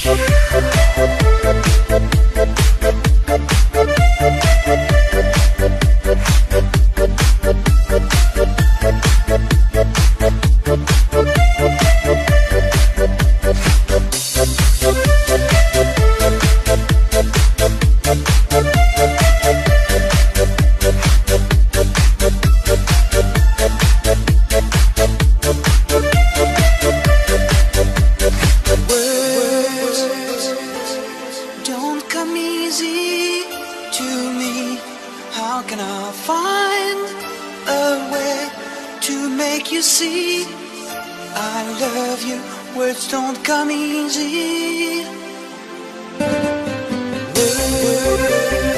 How can I find a way to make you see I love you? Words don't come easy.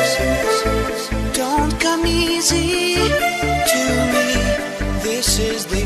Words don't come easy to me. This is the